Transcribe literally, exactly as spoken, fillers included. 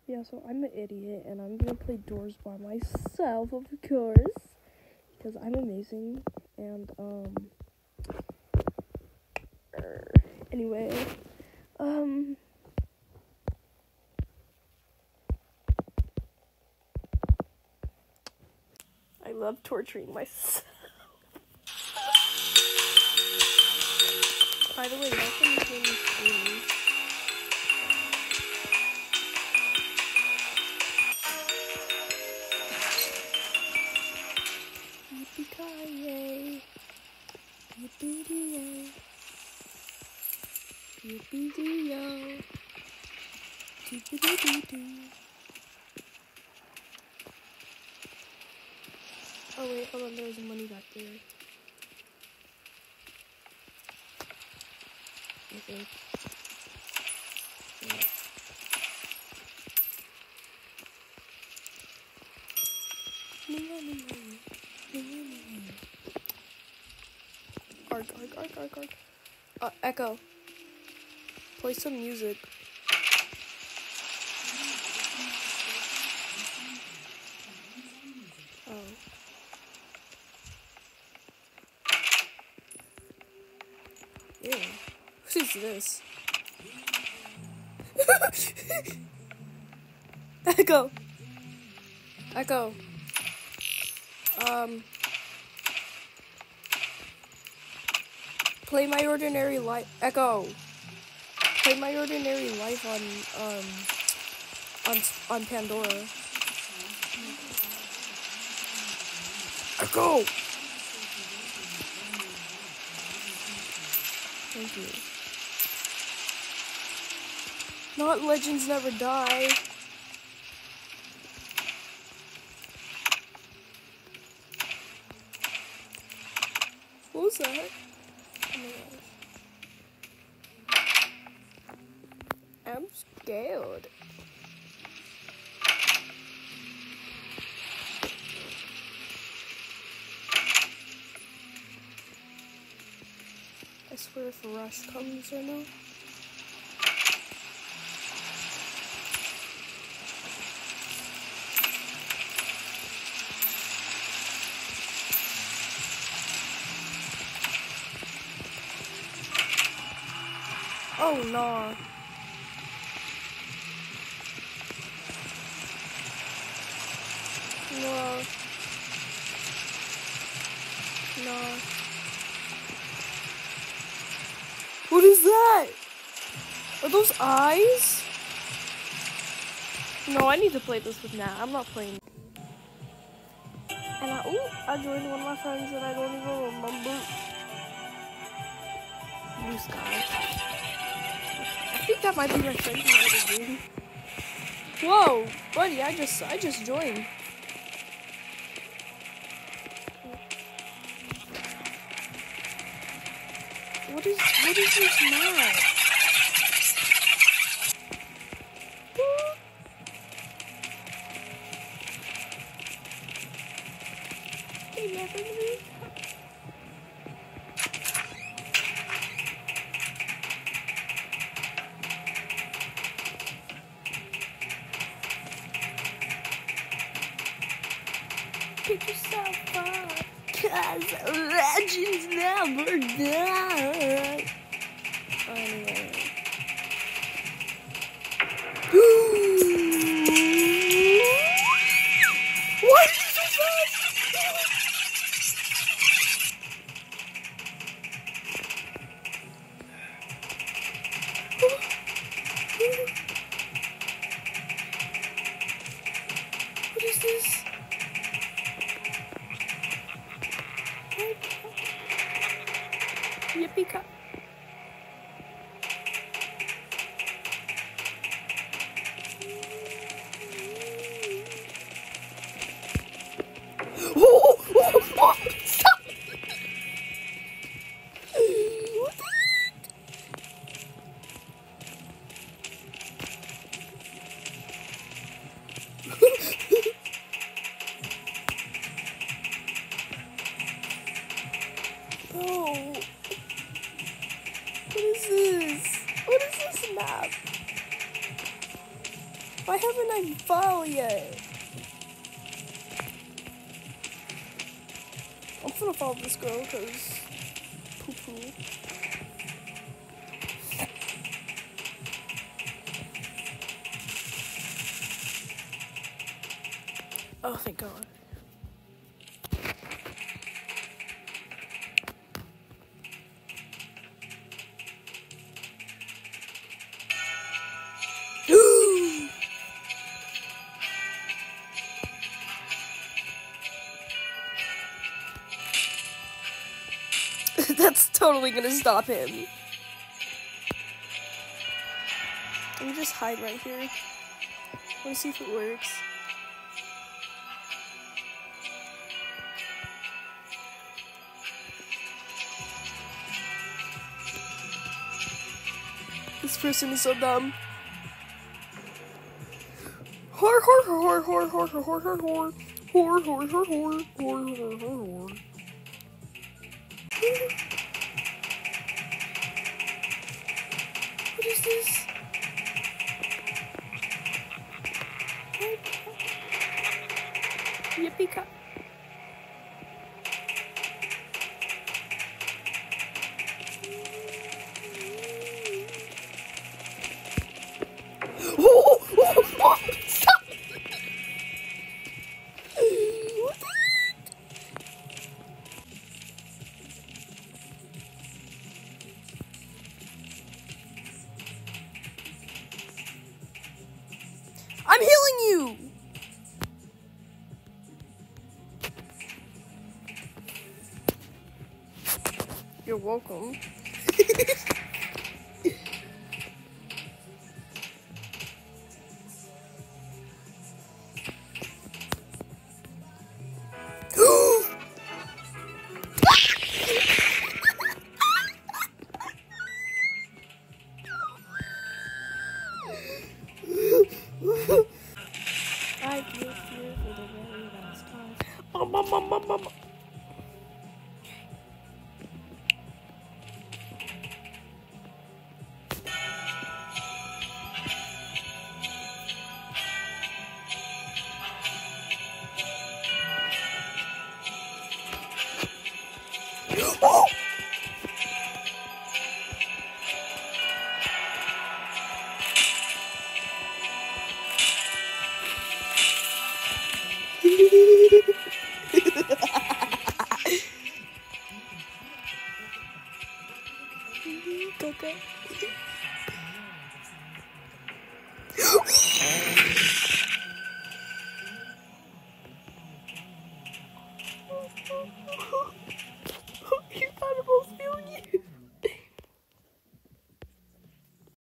Yeah, so I'm an idiot, and I'm gonna play Doors by myself, of course, because I'm amazing, and, um, er, anyway, um, I love torturing myself. By the way, welcome to the stream. Yippee-ki-yay. Yippee-dee-yay. Yippee-dee-yo. Yippee-dee-dee-doo. Oh wait, hold on, there's money back there. I think. Yeah. Arg, arg, arg, arg, arg. Uh, Echo. Play some music. Oh. Ew. What is this? Echo. Echo. Um. Play My Ordinary Life. Echo. Play My Ordinary Life on um on on Pandora. Echo. Thank you. Not Legends Never Die. What was that? Oh my gosh. I'm scared. I swear if a rush comes right now. Oh no. No. No. What is that? Are those eyes? No, I need to play this with Nat. I'm not playing. And I, ooh, I joined one of my friends that I don't even remember. Blue Sky. I think that might be my friend from the other game. Whoa, buddy, I just, I just joined. What is, what is this map? Hey, never knew. Pick yourself up, cause legends never die. Anyway. What is this? What is this? Yippee-ki. Oh, oh, oh, stop. What the heck? Oh. Why haven't I filed yet? I'm gonna follow this girl because poo poo. Oh, thank God. That's totally gonna stop him. Let me just hide right here. Let me see if it works. This person is so dumb. Hor hor hor hor hor hor hor hor hor hor hor hor hor hor hor hor. What is this? Yippee-ki. Oh, oh, oh, stop. What the heck? I'm healing you. You're welcome. I feel fear for the very last time. Bum, bum, bum, bum, bum. Oh! Okay.